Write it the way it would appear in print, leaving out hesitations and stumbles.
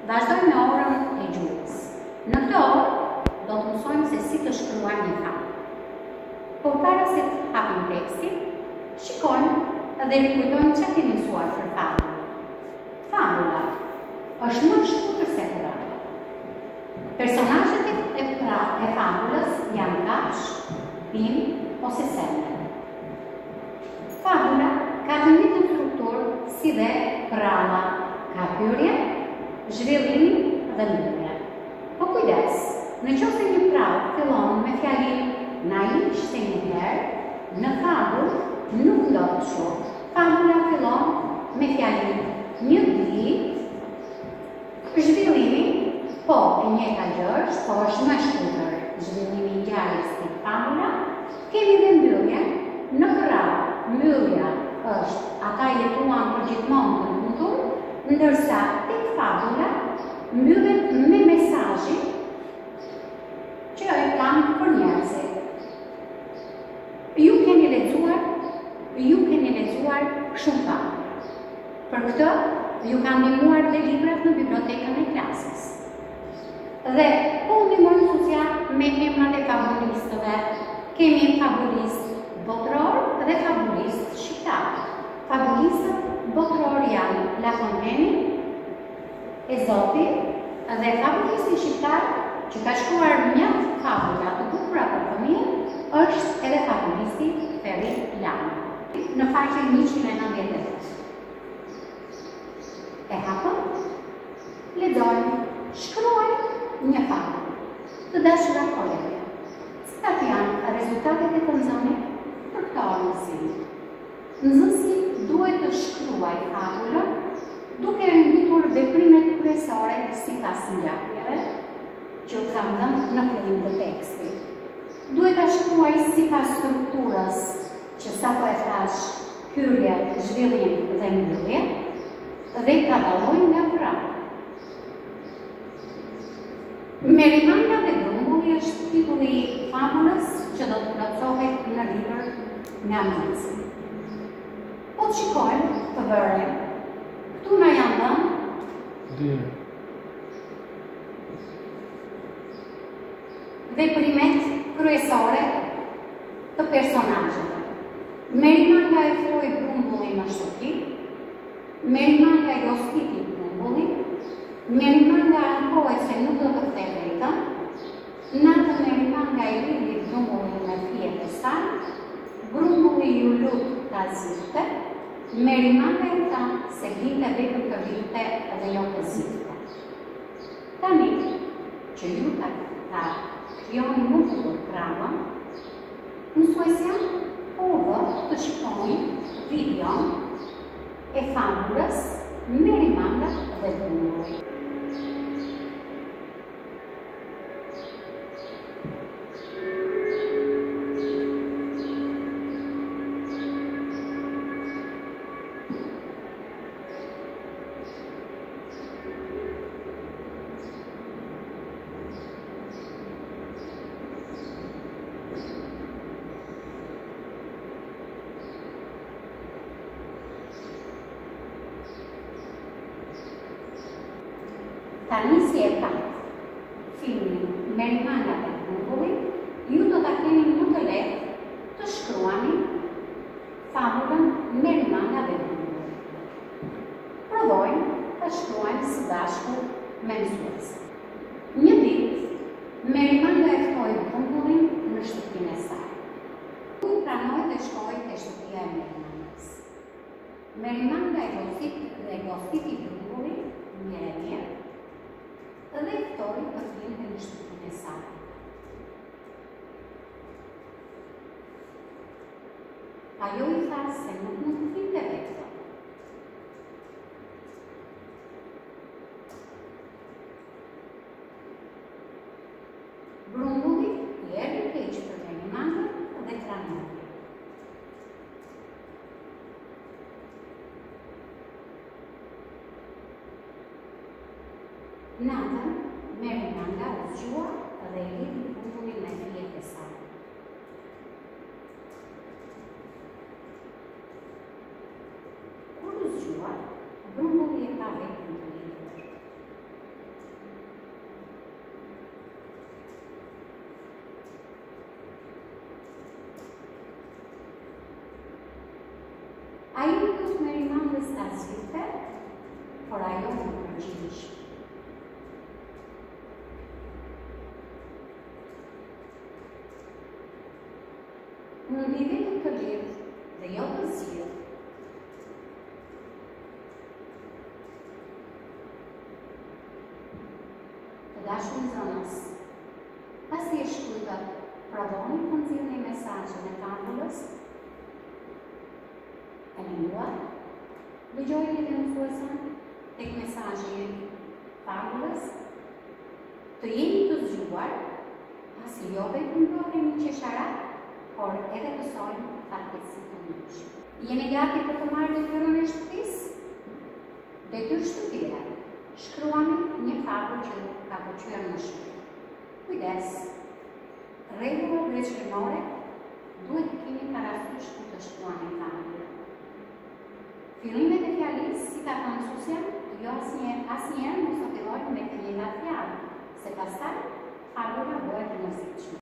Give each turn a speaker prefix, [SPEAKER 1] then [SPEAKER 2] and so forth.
[SPEAKER 1] Vazhdojmë me orën e gjuhës. Në këtë orë do të mësojmë se si të shkruar një fabulë. Por para se të hapim tekstin, shikojmë dhe rikujtojmë çfarë kemi mësuar për fabulën. Fabula është më e shkurtër se kurala. Personazhet e fabulës janë kafshë, pimë ose semre. Fabula ka të njëjtën strukturë si dhe kurala, ka hyrje, zhvillim dhe mbyllje. Po kujdes, nëse një prallë fillon me fjalinë "na ish se një herë", në fabulë nuk ndodh kështu. Fabula fillon me fjalinë "një ditë", zhvillimi po e njëjta gjë është, po është më e shkurtër zhvillimi i ngjarjes tek fabula. Kemi dhe mbylljen në kurrall. Mbyllja është ata jetuan për gjithmonë të lumtur, ndërsa tek fabula mbyllet me mesazhin që e kanë për njerëzit. Ju keni lexuar shumë fabula. Për këtë ju kanë ndihmuar dhe librat në bibliotekën e klasës. Dhe po ndihmojmë social me emrat e fabulistëve. Kemi fabulist botror dhe fabulist shqiptar. Fabulistët botror janë La Fontaine, Ezopi, dhe fabulisti shqiptar që ka shkruar mjaft fabula të bukura për fëmijë është edhe fabulisti Ferri Lama. Në faqen 198. E hapëm, lexojmë, shkruajmë një fabulë. Të dashura kolegë, cilat janë rezultatet e të nxënit për këtë orë mësimi? Nxënësi duhet të shkruajë fabulën duke ngritur veprimet kryesore sipas ngjarjeve që u kam dhënë në fillim të tekstit. Duhet ta shkruajë sipas strukturës që sapo e thash, hyrje, zhvillim dhe mbyllje, dhe ta dallojë nga kurralla. Merimanga dhe grumbulli është titulli i fabulës që do të plotësohet në libër nga Minci. Po të shikojmë të vërin. Këtu na janë dhënë veprimet kryesore të personazheve. Merimanga e ftoi grumbullin në shtëpi, Merimanga e gospiti grumbullin, Merimanga ankohet se nuk do të kthej vetëm, natën Merimanga i rriti grumbullin me fjet e saj, grumbulli ju lut ta zinte, Merimanga i tha se dinte vetëm të rrite dhe jo të zinte. Tani që ju ta krijoni më bukur krahun, mësuesja po të shikojnë videon e fabulës Merimanga dhe grumbulli. Tani si e pat filmin Merimanga dhe grumbulli, ju do ta keni më të lehtë të shkruani fabulën Merimanga dhe grumbulli. Provojmë të shkruajmë së bashku me mësuesin. Një ditë Merimanga e ftoi grumbullin në shtëpinë e saj. Ai pranoi të shkojë te shtëpia e Merimangës. Merimanga e gospiti grumbullin mirë dhe ftoi të vinte në shtëpinë e saj. Ajo i tha se nuk mund të vinte vetëm. Grumbulli i erdhi keq për Merimangën dhe pranoi. Natën, Merimanga u zgjua dhe i rriti grumbullin me fjet e saj. Kur u zgjua, grumbulli e pa vetëm të libër. zgjidhte, por ajo nuk përgjigjesh. Në lidhje me këtë lidh dhe jo të zgjidh, të dashur zonës, pasi e shkruajtur, provoni të nxjerrni mesazhin e tabulës, e lexuar, dëgjojeni dhe mësuesën tek mesazhi i tabulës, të jeni të zgjuar, pasi jo vetëm bëheni qesharak, por edhe mësojmë fatkeqësi të ndryshme. Jeni gati për të marrë detyrën e shtëpisë? Detyrë shtëpire. Shkruani një fabul që ka pëlqyer më shumë. Kujdes. Rregulla brezhkimore duhet të keni parasysh kur të shkruani fabulën. Fillimet e fjalisë, si ka thënë mësuesja, jo asnjëherë mos të fillojnë me të njëjtat fjalë, se pastaj fabula bëhet e mërzitshme.